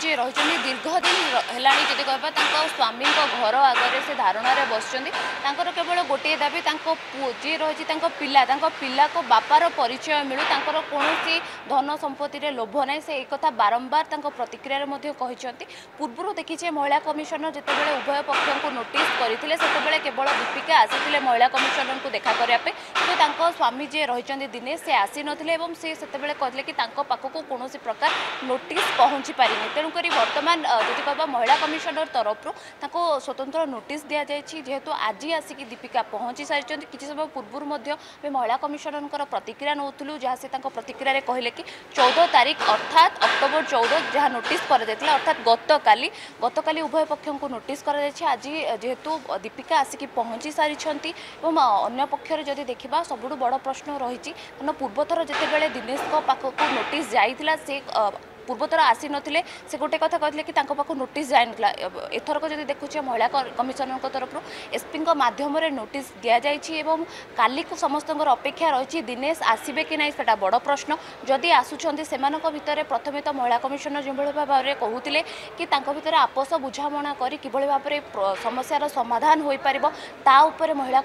जी रही दीर्घ दिन है जदि कह स्वामी घर आगे से धारणा बस केवल गोटे दाबी जी रही पिला पिला को बापार परिचय मिलू कौन धन संपत्ति लोभ ना से एक बारंबार प्रतिक्रिया कहते पूर्व देखीचे महिला कमिशनर जितेबाला उभय पक्ष को नोटिस करते से केवल दीपिका आसी महिला कमिशनर को देखा करने कि स्वामी जी रही दिनेश से आसी नथिले एवं से कहते कि पाखक कौन प्रकार नोटिस पहुँची पारि तेणुक बर्तमान जी कह महिला कमिशनर तरफ स्वतंत्र नोटिस दि जाए जेहेतु आज आसिक दीपिका पहुँची सारी किसी समय पूर्व महिला कमिशनर प्रतिक्रिया नौलु जहाँ से प्रतिक्रिया कहले कि 14 तारीख अर्थात अक्टोबर 14 जहाँ नोटिस कर अर्थात गतकाली उभय पक्ष को नोटिस कर आज जेहेतु दीपिका आसिक पहुँची सारी अन्य पक्षर जदि देखा सबुठ बड़ प्रश्न रही पूर्वथर जितेबाला दिनेश पाखक नोटिस जाइला से पूर्वतर आसी नथिले से गोटे कथा कहते कि पाखु नोटिस जाए ना एथरक जब देखुचे महिला कमिशनर तरफ एसपी माध्यम नोटिस दि जाइए काली को समस्त अपेक्षा रही दिनेश आसबे कि नहीं से बड़ प्रश्न जदि आसुंच से भितर प्रथम तो महिला कमिशनर जो भाव में कहते कि भितर आपस बुझामणा कर किभଳି भाव में समस्यार समाधान हो पार महिला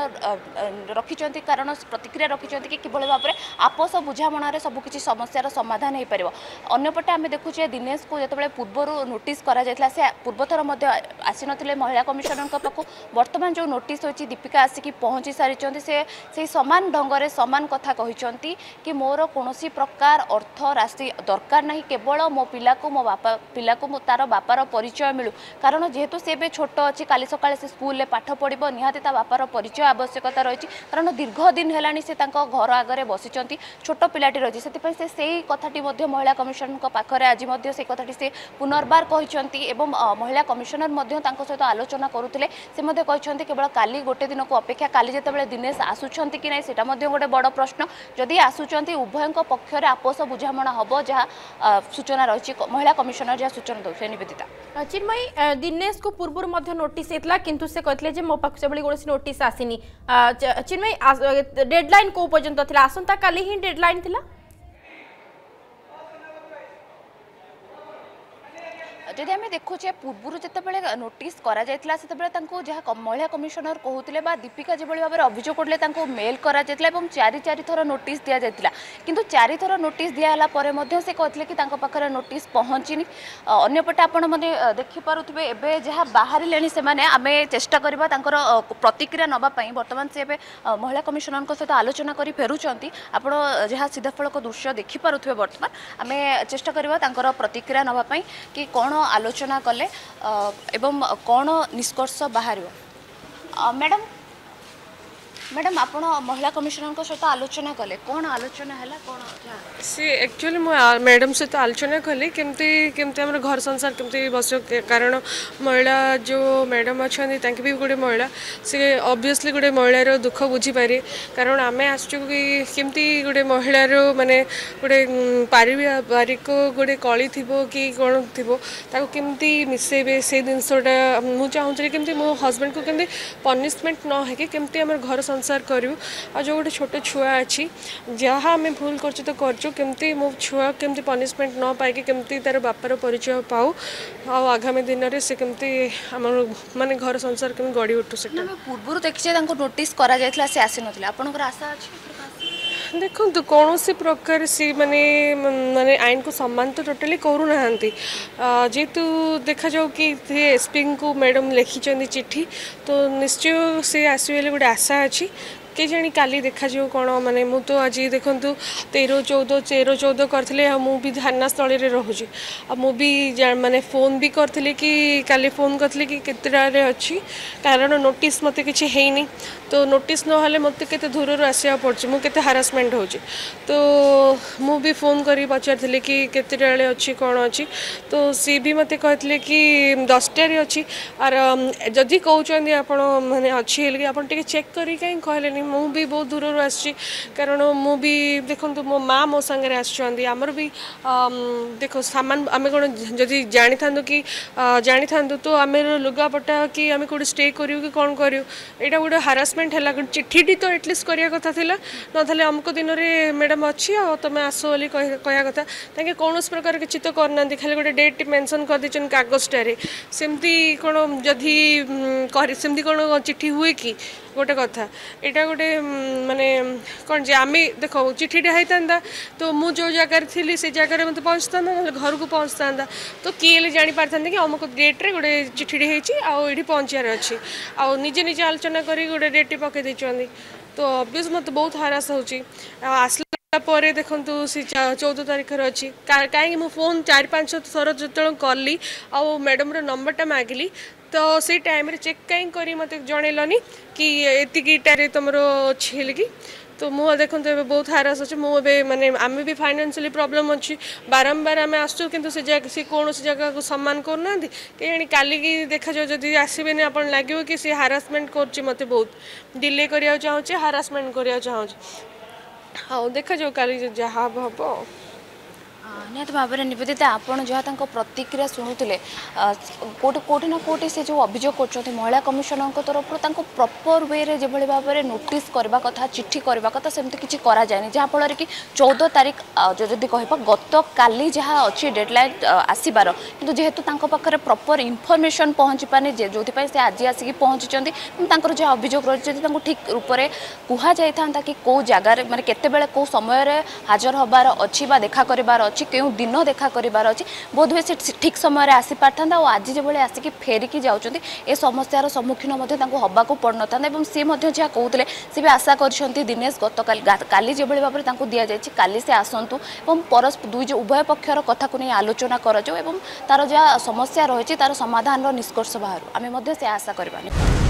कमिशनर रखिंट कारण प्रतिक्रिया रखिंट कि किभଳି भाव में आपस बुझामणार सबकि समस्यार समाधान हो पार अंपटे आम देखुचे दिनेश को जो पूर्वर नोटिस करा से पूर्वथर आसी नथिले महिला कमिशनर पाखु बर्तमान जो नोटिस होती दीपिका आसिक पहुँची सारी से सामान ढंग से सामान कथा कहते कि मोर कौन प्रकार अर्थ राशि दरकार नहीं केवल मो पिला को मो बापा पिला को तार बापार परिचय मिलू कारण जेहेतु सी भी छोट अच्छी काली सका स्कूल पाठ पढ़ो निहाती बापार परिचय आवश्यकता रही कारण दीर्घ दिन है से घर आगे बसी छोट पिलाटी रही से कथाटी महिला कमिशनर पाखरे आज से कथाटी से पुनर्बार कहते महिला कमिशनर सहित आलोचना करुले से कहते केवल काली गोटे दिन को अपेक्षा काली जिते दिनेश आसुंच कि ना गोटे बड़ प्रश्न जदि आसुंच उभय पक्षर आपस बुझामणा हम जहाँ सूचना रही महिला कमिशनर जहाँ सूचना दौर निवेदिता चिन्मयी दिनेश को पूर्व नोटिस होता किंतु से कहते मो पाख से कौन नोटिस आसनी चिन्मयी डेडलाइन को पर्यंत आसंता काली ही डेडलाइन थिला जदि आम देखुचे पूर्व जितेबाला नोटिस करा जहाँ महिला कमिशनर कहते दीपिका जो भाव में अभियोग करते मेल करा चारि थर नोटिस दि जाता किंतु 4 थर नोटिस दिहला से कहते कि पाखे नोटिस पहुँचनी अंपटे आपण मैंने देखिपे एवं जहाँ बाहर से आम चेष्टा करवा प्रतिक्रिया नापी बर्तमान से महिला कमिशनर सहित आलोचना कर फेरुंट आप जहाँ सीधाफलक दृश्य देखिपे बर्तमान आम चेष्टा करवा प्रतिक्रिया नापी कि कौन आलोचना कले एवं कौन निष्कर्ष बाहर मैडम मैडम आप महिला कमिशनर सहित आलोचना कले कौन आलोचना है कौन सी एक्चुअली मैडम सहित आलोचना कली केमती केमती आम घर संसार केमती बस कारण महिला जो मैडम अच्छा भी गोटे महिला सी ऑब्वियसली गोटे महिलार दुख बुझीपारे कारण आम आसचु कि केमती गोटे महिलार माने गोटे पारिवारिक गोटे कली थी कि कौन थी केमती मिसेबे से जिनसटा मुझे चाहूँगी केमती मो हजबैंड को केमती पनिशमेंट न है केमती आम घर संसार करूँ आ जो गोटे छोट छुआ अच्छी जहाँ आम भूल करमती मो छुआ केमती पनिशमेंट न पाई केमती तार बापार परिचय पाऊ आगामी दिन में से केमती आम माने घर संसार केमती गढ़ी उठू से पूर्व देखिए नोटिस करा जायतिला से आसी नथिले आपनकर आशा अछि देखो कौन सी प्रकार सी माने माने आईन को सम्मान तो टोटाली करू नाहंती जेतु देखा जाऊ कि एसपी को मैडम लिखिं चिट्ठी तो निश्चय से आसवे गोटे आशा अच्छी के जानी काली देखा जो कौन माने मु तो आज देखु 13-14 करथिले भी धारणा स्थल रोचे मुझे माने फोन भी करथिले कि काली फोन करथिले कि केतटारे अच्छी कारण नोटिस मते किछि हेनी तो नोटिस नहले मते केते दूर आसिया पड़छि मु केते हारासमेंट होछि तो मु भी फोन करी पचारथिले कि केतटाले अच्छी कौन अच्छी तो सी भी मते कहथिले कि 10टारे अच्छी आर जदि कहउछन्दी आपण माने अच्छी हेले कि आपण टिके चेक करी काई कहलेनी मु भी बहुत दूर आसी कारण मु भी देखो मो माँ मो सागर आमर भी देखो सामान आम कौन जदि जानी था कि जानी था तो आम लुगापटा कि आम कौट स्टे करूँ कि कौन करूँ यहाँ गोटे हारासमेंट है चिट्ठी तो एटलिस्ट करने कथा था ना अमुक दिन में मैडम अच्छी तुम आस बोली कह कथा ताकि कौन प्रकार किसी तो करना खाली गोटे डेट मेंशन कर दी कागजटारे सेमती कौन जदि सेमती कौन चिट्ठी हुए कि गोटे कथा यहाँ गोटे माने कौन जे आम देख चिट्ठीटा होता तो मुझे जो जगार थी से जगार मत पहुँचता घर को पहुँचता तो किए जापार था कि अमुक डेट्रे गोटे चिट्ठी होती पहुँचार अच्छी आजे निजे आलोचना कर गोटे डेट पकई तो ऑब्वियस मत बहुत हरास होसला पर देखु सी 14 तारीख अच्छी कहीं मो फोन 4-5 थर जो कली आ मैडम नंबरटा मागिली तो से टाइम चेक कहीं करी मत जनइलनी कि एतिकीटारे तुम अच्छी कि तो मुझे देखो तो बहुत हारास अच्छे मुझे माने आम भी फाइनेंशियली प्रॉब्लम अच्छी बारंबार आम आसु कि सी कौन जगह को सम्मान करना कहीं काली की देखा जाओ जब आसबे आप लगे कि सी हारासमेंट कर मत बहुत डिले करा चाहूँचे हारासमेंट करा चाहूँचे हाँ देखा जाओ काली जहाँ हम निहत भाव में निवेदिता आपड़ जहाँ प्रतिक्रिया शुणुते कोटि ना कोटि से जो अभियोग कर महिला कमिशनर तरफ प्रॉपर वे जो भाव में नोटिस करवा कथा चिट्ठी करवा कथा सेमती किसी कराए जहाँफल कि 14 तारीख जदि कह गत काली जहाँ अच्छी डेडलाइन आसबार कि जेहेतु पाखे प्रॉपर इनफॉरमेशन पहुँची पारे जो से आज आसिक पहुँची जहाँ अभियोग रही ठीक रूप से कहुई कि कौ जगार माने केतेबेले कौ समय हाजर हबार अच्छी देखा करार अच्छी क्यों दिन देखा करार अच्छी बोध हुए से ठीक समय आसी पारता और आज जो आसिक फेरिकी जाऊँच ए समस्यार सम्मुखीन हवा पड़ ना सी जहाँ कहते सी भी आशा कर दिनेश गत काली जो भाव में दि जाए काली से आसतु और परस्पर दुई उभय पक्षर कथा को नहीं आलोचना कर तार जहाँ समस्या रही तार समाधान निष्कर्ष बाहर आम से आशा करवानी।